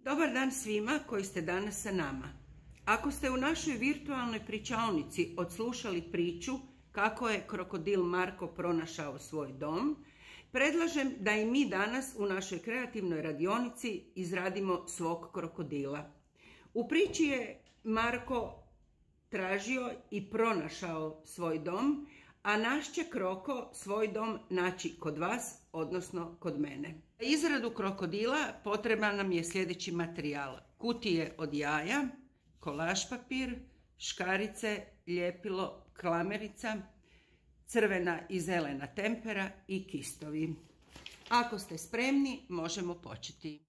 Dobar dan svima koji ste danas sa nama. Ako ste u našoj virtualnoj pričaonici odslušali priču kako je krokodil Marko pronašao svoj dom, predlažem da i mi danas u našoj kreativnoj radionici izradimo svog krokodila. U priči je Marko tražio i pronašao svoj dom, a naš će Kroko svoj dom naći kod vas, odnosno kod mene. Za izradu krokodila potreban nam je sljedeći materijal: kutije od jaja, kolaž papir, škarice, ljepilo, klamerica, crvena i zelena tempera i kistovi. Ako ste spremni, možemo početi.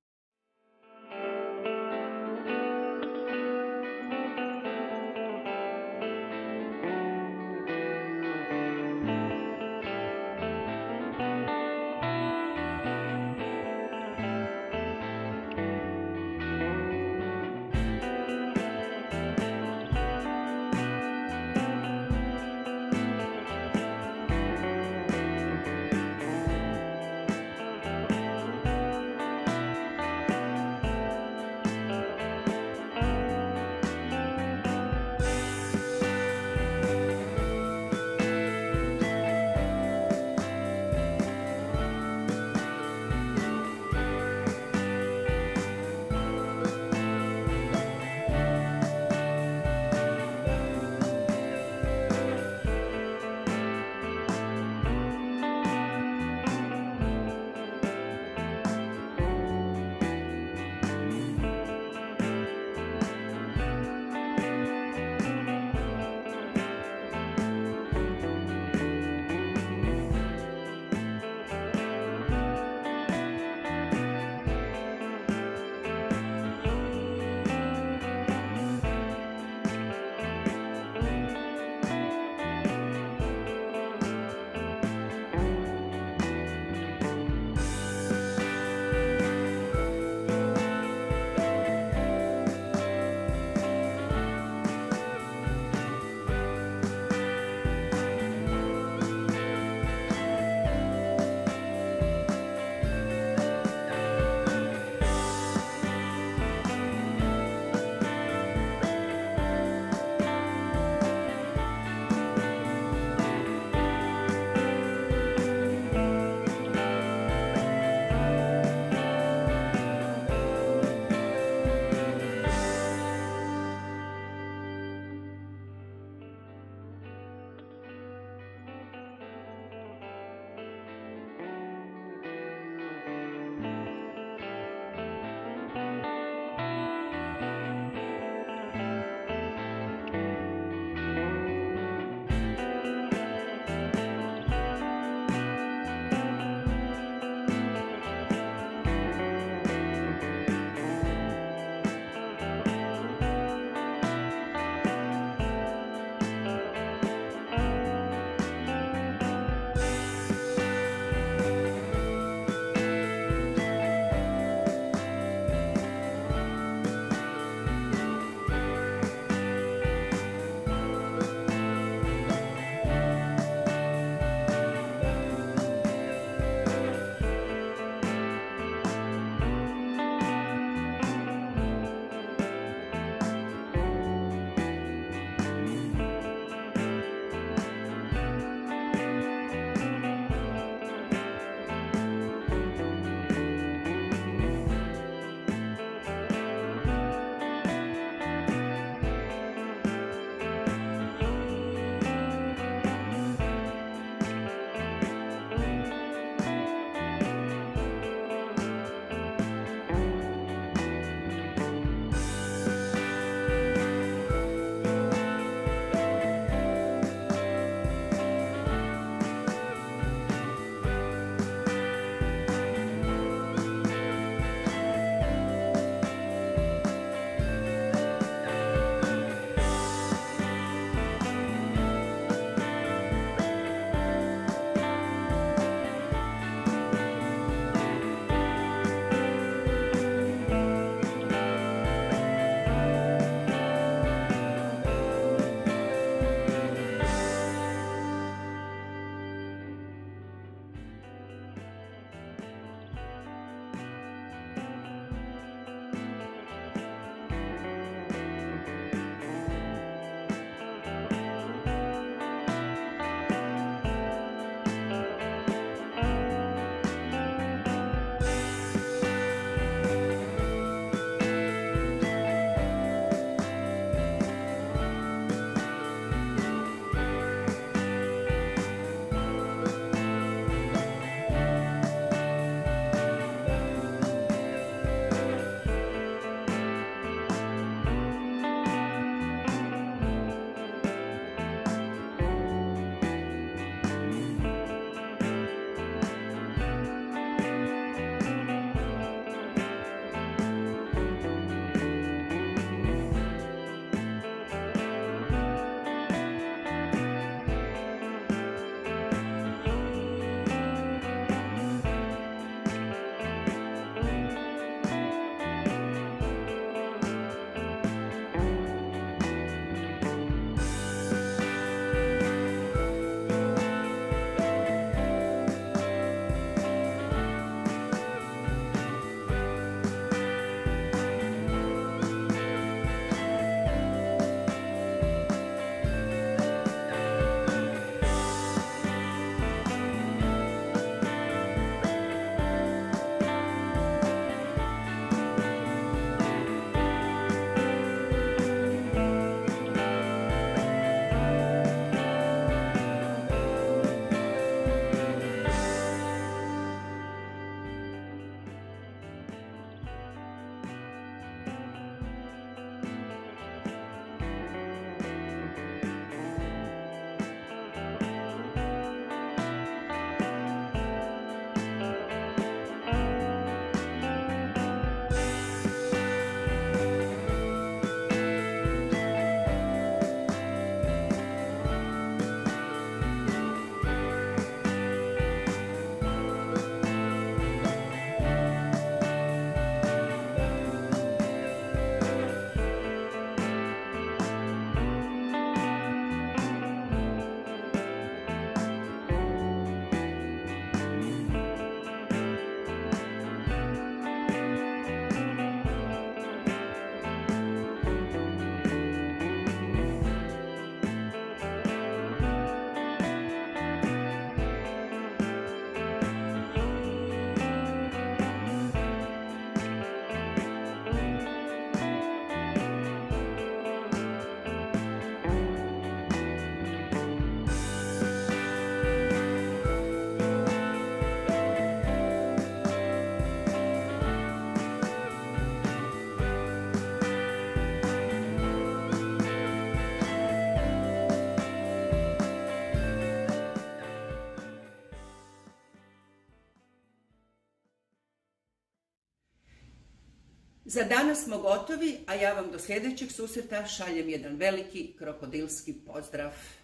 Za danas smo gotovi, a ja vam do sljedećeg susreta šaljem jedan veliki krokodilski pozdrav.